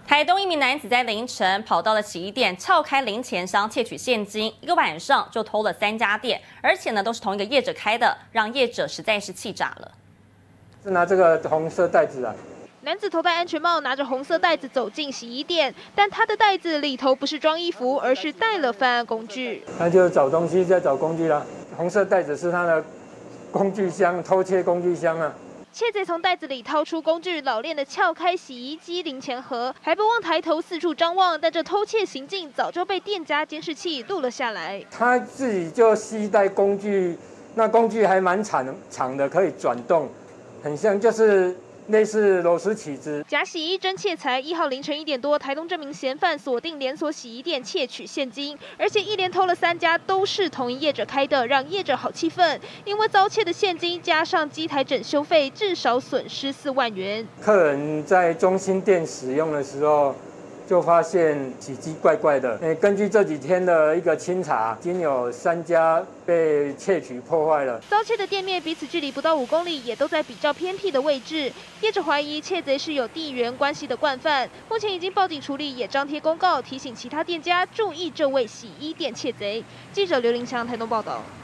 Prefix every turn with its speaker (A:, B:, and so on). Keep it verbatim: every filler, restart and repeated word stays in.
A: 台东一名男子在凌晨跑到了洗衣店，撬开零钱箱窃取现金，一个晚上就偷了三家店，而且呢都是同一个业者开的，让业者实在是气炸了。
B: 是拿这个红色袋子啊。
C: 男子头戴安全帽，拿着红色袋子走进洗衣店，但他的袋子里头不是装衣服，而是带了犯案工具。
B: 他就找东西，在找工具啦。红色袋子是他的工具箱，偷窃工具箱啊。
C: 窃贼从袋子里掏出工具，老练的撬开洗衣机零钱盒，还不忘抬头四处张望。但这偷窃行径早就被店家监视器录了下来。
B: 他自己就携带工具，那工具还蛮长长的，可以转动，很像就是类似螺丝起子。
C: 假洗衣真窃财，一号凌晨一点多，台东这名嫌犯锁定连锁洗衣店窃取现金，而且一连偷了三家，都是同一业者开的，让业者好气愤。因为遭窃的现金加上机台整修费，至少损失四万元。
B: 客人在中心店使用的时候，就发现洗机怪怪的。诶，根据这几天的一个清查，已经有三家被窃取破坏了。
C: 遭窃的店面彼此距离不到五公里，也都在比较偏僻的位置。业者怀疑窃贼是有地缘关系的惯犯，目前已经报警处理，也张贴公告提醒其他店家注意这位洗衣店窃贼。记者刘林强台东报道。